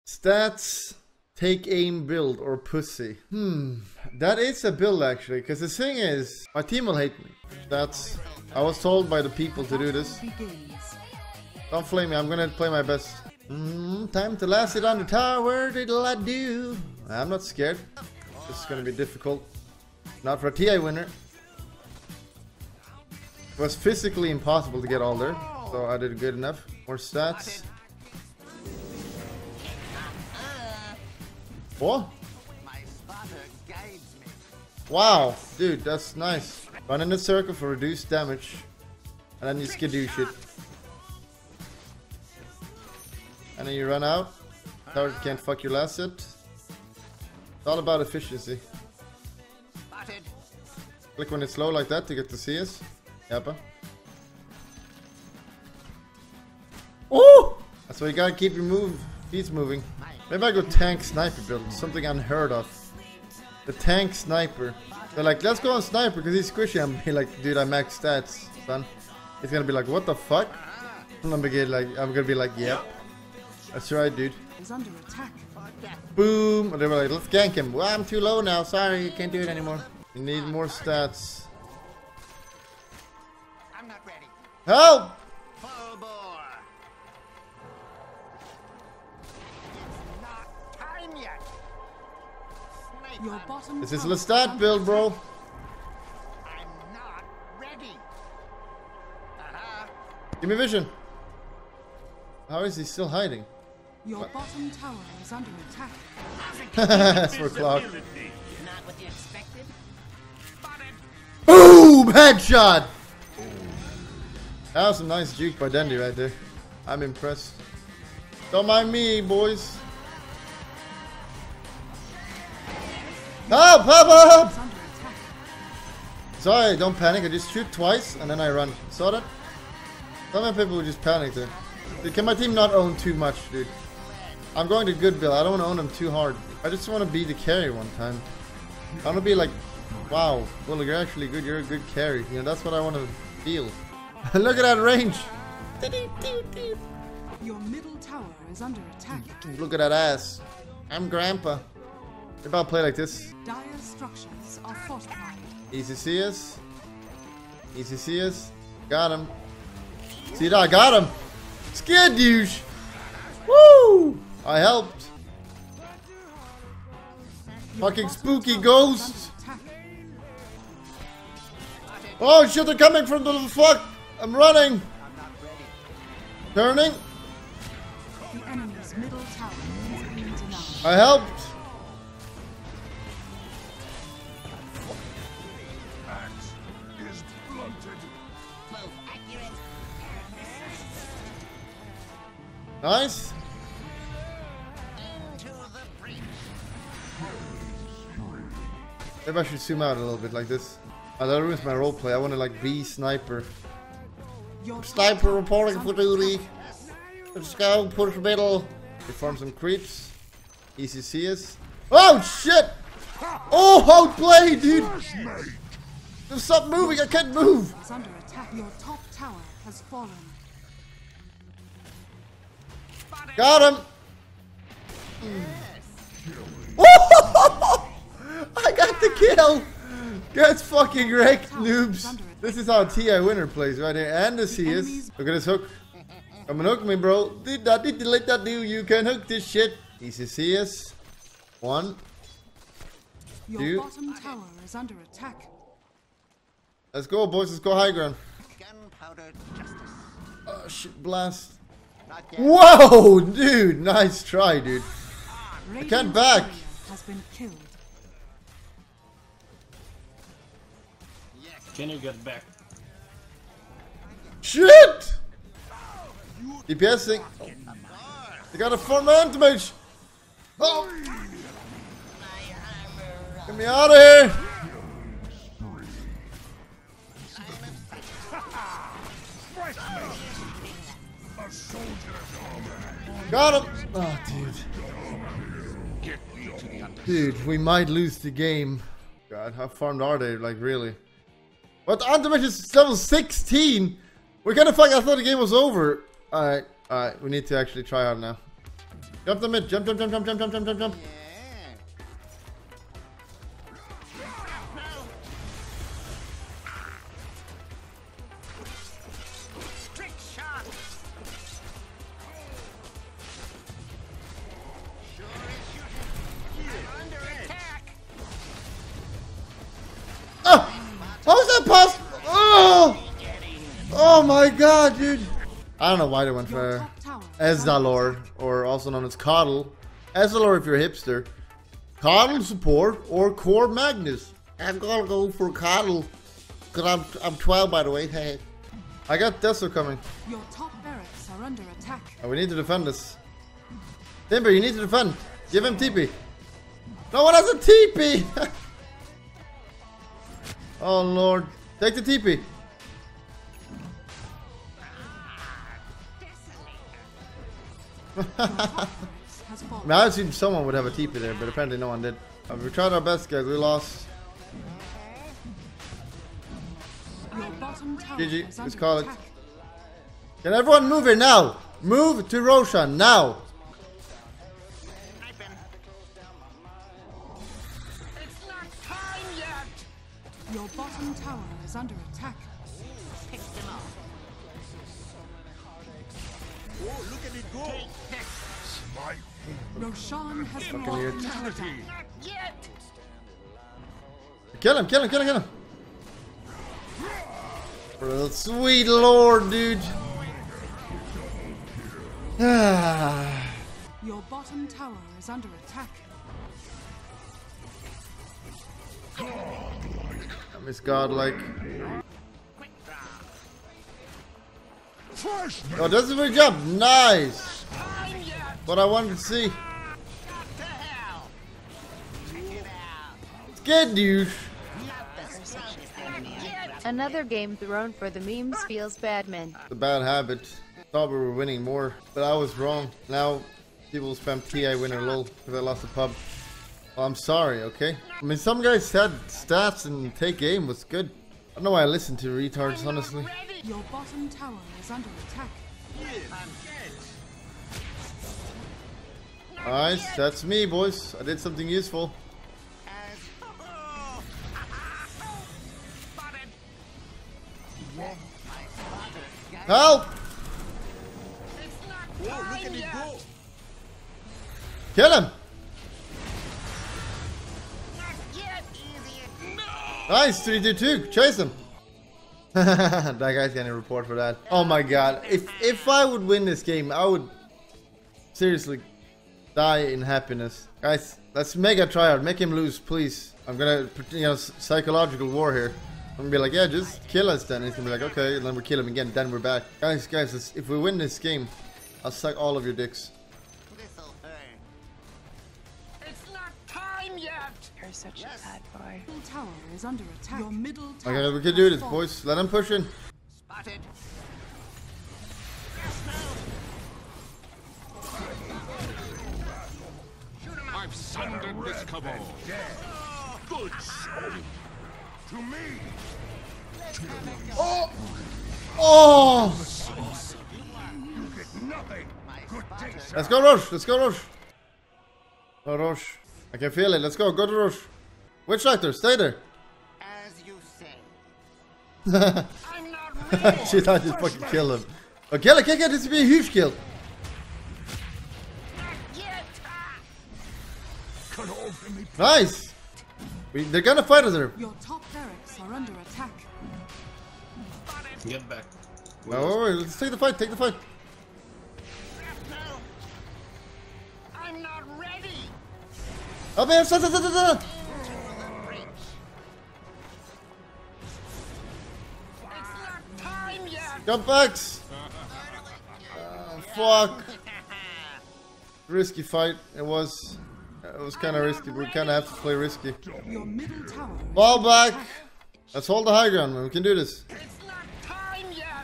Stats, take aim build, or pussy. That is a build actually, because the thing is, my team will hate me. I was told by the people to do this. Don't flame me, I'm gonna play my best. Time to last it on the tower, diddle I do. I'm not scared. This is gonna be difficult. Not for a TI winner. It was physically impossible to get all there, so I did good enough. More stats. What? Wow, dude, that's nice. Run in a circle for reduced damage. And then you skidoosh it. And then you run out. Tower can't fuck your last hit. It's all about efficiency. Click when it's low like that to get the CS. Yep. Oh! That's why you gotta keep your feet moving. Maybe I go tank sniper build, something unheard of. The tank sniper. They're like, let's go on sniper because he's squishy. I'm be like, dude, I max stats, son. He's gonna be like, what the fuck? I'm gonna be like, yep. That's right, dude. Is under attack. Boom! And they were like, let's gank him. Well, I'm too low now. Sorry, you can't do it anymore. You need more stats. I'm not ready. Help! Full bore. It's not time yet. Snake Your hunt. bottom This is tower Lestat build, bro. I'm not ready. Give me vision. How is he still hiding? Your bottom tower is under attack. That's for clock. Not what you expected. Spotted. Boom! Headshot! That was a nice juke by Dendy right there. I'm impressed. Don't mind me, boys. Help! Help! Help! Is under attack. Sorry, don't panic. I just shoot twice and then I run. Saw that? Some of people would just panic there. Dude, can my team not own too much, dude? I'm going to good build. I don't want to own them too hard. I just want to be the carry one time. I want to be like, wow, well, you're actually good. You're a good carry. You know, that's what I want to feel. Look at that range. Your middle tower is under attack. Look at that ass. I'm grandpa. Maybe I'll play like this. Dire structures are fortified. Easy CS. Easy CS. Got him. See that? I got him. Scared douche. Woo! I helped. Fucking spooky ghost. Attack. Oh shit, they're coming from the fuck. I'm running. Turning. The enemy's middle tower is being denied. I helped. Move accurate. Nice. Into the breach. Maybe I should zoom out a little bit like this. Oh, that ruins my roleplay. I want to like be sniper. Your Sniper reporting for duty. Let's go, push middle. We farm some creeps. Easy CS. Oh shit! Oh, outplay, dude! Just stop moving, I can't move! is under attack. Your top tower has fallen. Got him! Oh, I got the kill! Get fucking wrecked, noobs! This is how TI winner plays right here. And the CS. Look at this hook. Come and hook me, bro. Did that, did let that do. You can hook this shit. Easy CS. One. Your Dude. bottom tower is under attack. Let's go, boys. Let's go high ground. Gunpowder justice. Oh, shit. Blast. Not yet. Whoa, dude. Nice try, dude. Radiant's can't back. barrier has been killed. Can you get back? Shit! DPSing. They got a 4-man damage. Oh! Get me out of here! Got him! Oh, dude. Dude, we might lose the game. God, how farmed are they? Like, really? What? Antimage is level 16? We're kind of fucked. I thought the game was over. Alright, alright. We need to actually try out now. Jump the mid. Jump, jump, jump, jump, jump, jump, jump, jump, jump. Trick shot. Under attack. Oh! How is that possible? Oh! Oh my god, dude. I don't know why they went Your for top tower is under Ezdalor, or also known as Coddle. Ezdalor if you're a hipster. Coddle support or Core Magnus. I'm gonna go for Coddle. Cause I'm 12 by the way. Hey. I got Deso coming. Your top barracks are under attack. Oh, we need to defend this. Timber, you need to defend. Give him TP. No one has a TP! Oh lord. Take the TP. Your top barracks has fallen. Now, I assumed someone would have a TP there, but apparently no one did. We tried our best, guys. We lost. Your bottom tower GG, is let's under call it. attack. Can everyone move here now? Move to Roshan now. Sniping. It's not time yet. Your bottom tower is under attack. Picked him up. Oh, look at it go! Take this. Roshan has weird. fallen to attack. Not yet. Kill him, kill him, kill him, kill him. Bro, sweet lord, dude. Ah. Your bottom tower is under attack. I miss godlike. Quick draw. Oh, that's a good job. Nice. Time yet. What I wanted to see. What the hell? Check it out. It's good, dude. Not the strongest enemy I've got. Another game thrown for the memes feels bad, man. The bad habit. Thought we were winning more, but I was wrong. Now people spam TI winner lol because I lost the pub. Well, I'm sorry, okay? I mean, some guys said stats and take aim was good. I don't know why I listen to retards, honestly. Ready? Your bottom tower is under attack. I'm dead. Nice, that's me, boys. I did something useful. As spotted. Help! It's not Oh, look time at it yet. go! Kill him! Not yet, idiot. No. Nice, 3-2-2. Chase him. That guy's getting a report for that. Oh my god. If I would win this game, I would seriously die in happiness. Guys, let's mega try hard. Make him lose, please. I'm gonna, psychological war here. I'm gonna be like, yeah, just kill us then. He's gonna be like, okay, and then we kill him again, then we're back. Guys, if we win this game, I'll suck all of your dicks. This'll hurt. It's not time yet. You're such a bad boy. Middle tower is under attack. Your middle tower Okay, we can do has this, fallen. boys. Let him push in. Spotted. I've sundered this cabal. Good soul. To me. Oh! You get nothing. Good day, sir. Let's go, Rush. Let's go, Rush. Oh, Rush. I can feel it. Let's go. Go to Rush. Witch Doctor, stay there. As you say. I'm not ready. Shit, I just fucking kill him. Oh, kill it, kill it. This would be a huge kill. Not yet. Cut off me. Nice. They're gonna fight us there. Your top barracks are under attack. Get back. No, wait, let's take the fight. Take the fight. No. I'm not ready. Oh, man. Stop, stop, stop, stop. It's not time yet. Jump backs. Fuck. Risky fight. It was kind of risky, but we kind of have to play risky. Your middle tower is Ball under back. attack. Let's hold the high ground, man. We can do this. It's not time yet.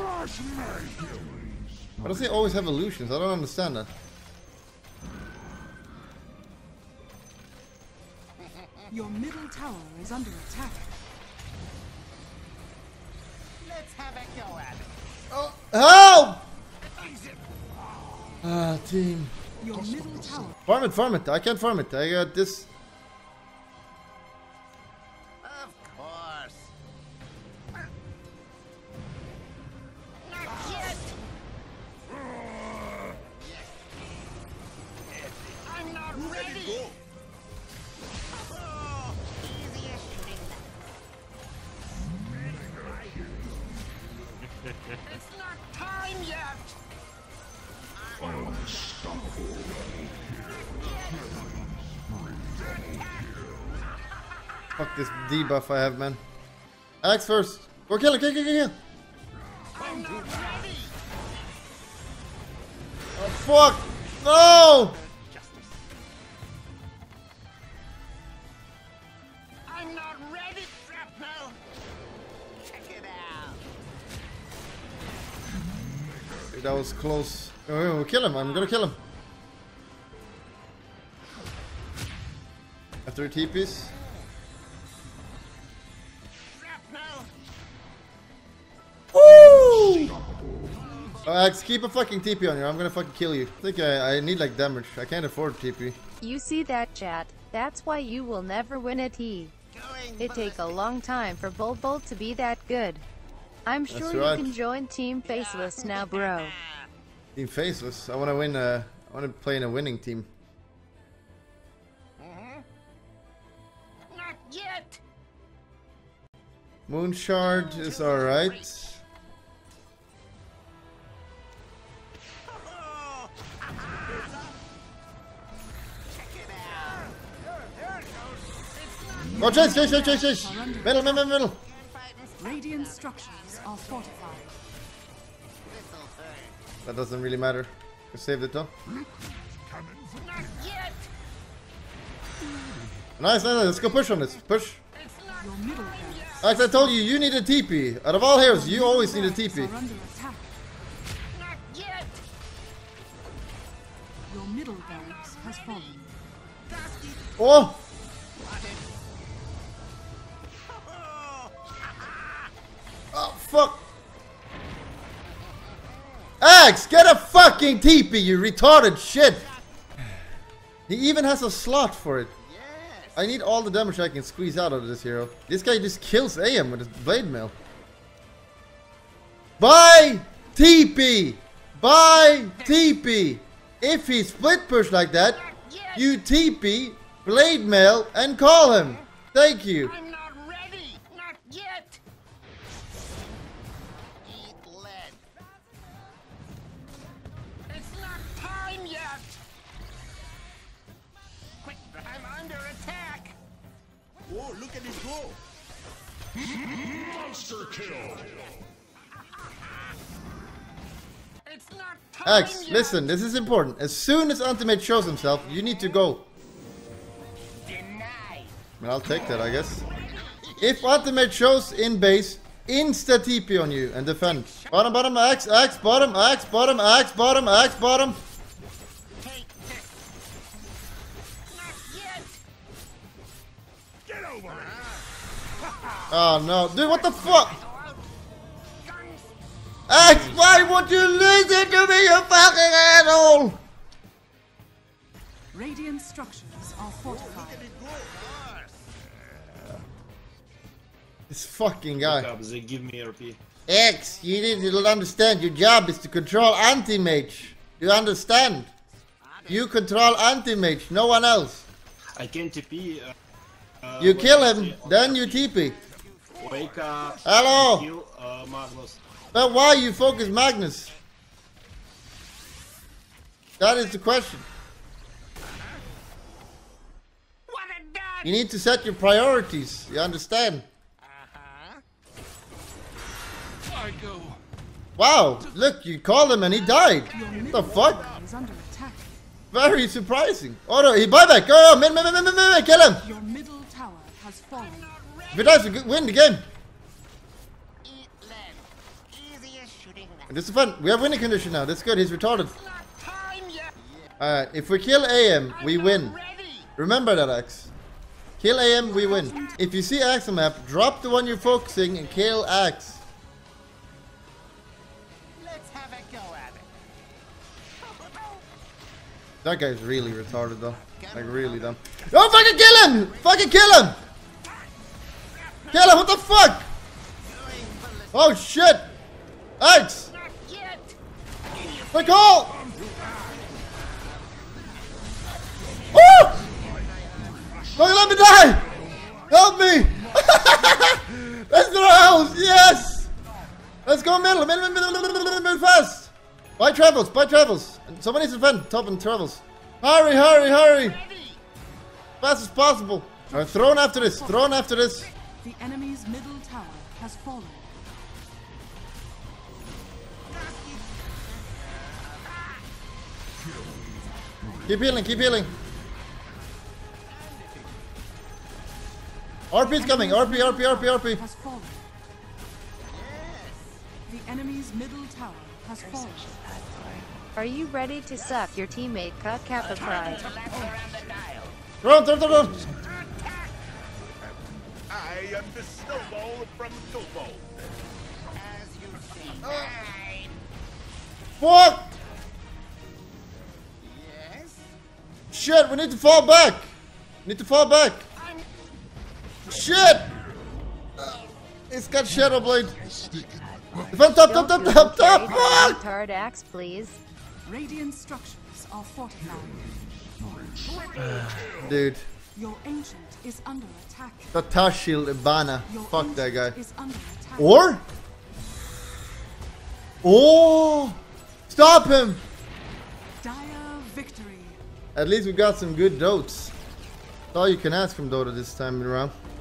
Why does he always have illusions? I don't understand that. Your middle tower is under attack. Let's have a go at it. Oh, help! Ah, team. Your middle tower. Farm it, farm it. I can't farm it. I got this. Of course. Not yet. I'm not ready. Oh, easy as shooting that. It's not time yet. Fuck this debuff I have, man. Axe first. Go kill it, kill, kill, kill. I'm not ready. Oh, fuck. No! I'm not ready, Shrapnel. Check it out. That was close. Oh, kill him. I'm gonna kill him. After TPs. Shrapnel. Woo! Axe, keep a fucking TP on you. I'm gonna fucking kill you. I think I need like damage. I can't afford TP. You see that, chat? That's why you will never win a T. Going It take a long time for Bulbul to be that good. I'm sure That's you right. can join Team Faceless now, bro. Team Faceless. I wanna win. I wanna play in a winning team. Not yet. Moon Shard is alright. Oh. Check it out. There it goes. It's not Oh, chase, chase, chase, chase, chase. Middle, middle, middle. fighting. Radiant structures are fortified. This'll hurt. That doesn't really matter. I saved it though. Not yet. Nice, nice, nice. Let's go push on this. Push. It's not Your middle time barracks yet. Alex, I told you, you need a TP. Out of all heroes, you always need a TP. are under attack. Not yet. Your middle barracks has fallen. Dusty. Oh! Oh, fuck. Axe, get a fucking TP, you retarded shit. He even has a slot for it. Yes. I need all the damage I can squeeze out of this hero. This guy just kills AM with his blade mail. Buy TP! Buy TP! If he split push like that, you TP, blade mail, and call him. Thank you. I'm not ready. Not yet. Eat lead. It's not time yet. Quick, I'm under attack. Whoa, look at this go! Monster kill! It's not time Axe, yet. listen, this is important. As soon as Ultimate shows himself, you need to go. Denied. Well, I'll take that, I guess. If Ultimate shows in base, insta TP on you and defend. Bottom, bottom, Axe, Axe, bottom, Axe, bottom, Axe, bottom, Axe, bottom. Take this. Not yet. Get over it! Oh no, dude, what the fuck? Go out. Guns. Axe, why won't you listen to me, you fucking asshole? Radiant structures are fortified. This fucking guy. They give me RP. Axe, you need to understand, your job is to control anti-mage. You understand? You control anti-mage, no one else. I can TP. You when kill I him, see on then the you TP. Wake up. Hello? Kill Magnus. But why you focus Magnus? That is the question. What a dud. You need to set your priorities, you understand? I go. Wow, look, you called him and he died. Your What middle the fuck? tower is under attack. Very surprising. Oh no, he buyback. Go, min, kill him. Your middle tower has fallen. If he dies, we win the game. Eat lead. Easy as shooting that. This is fun. We have winning condition now. That's good. He's retarded. It's not time yet. Alright, if we kill AM, we win. Ready. Remember that, Axe. Kill AM, we win. If you see Axe on map, drop the one you're focusing and kill Axe. Let's have a go at it. That guy's really retarded though. Like really dumb. Oh, fucking kill him! Fucking kill him! Kill him! What the fuck? Oh shit! X! Not yet. The call! Woo! Don't let me die! Help me! That's the house! Yes! Let's go middle fast! Buy travels, buy travels. Someone needs to defend top and travels. Hurry, hurry, hurry! Fast as possible. Alright, thrown after this, thrown after this. The enemy's middle tower has fallen. Keep healing, keep healing. RP's coming, RP, RP, RP, RP. Has fallen. The enemy's middle tower has fallen. Are you ready to suck your teammate cut Kappa Pride? Run, run, run, run. I am the snowball from Tobo. As you see. Right. Fuck! Yes. Shit, we need to fall back. Need to fall back. Shit! It's got Shadow Blade. Defend top, top, top, top, top! Fuck! Retard axe, please. Radiant structures are fortified. Dude, Your ancient is under attack. the Tash Shield Ibana. Your Fuck that guy. ancient is under attack. Or? Oh! Stop him! Dire victory. At least we got some good dotes. That's all you can ask from Dota this time around.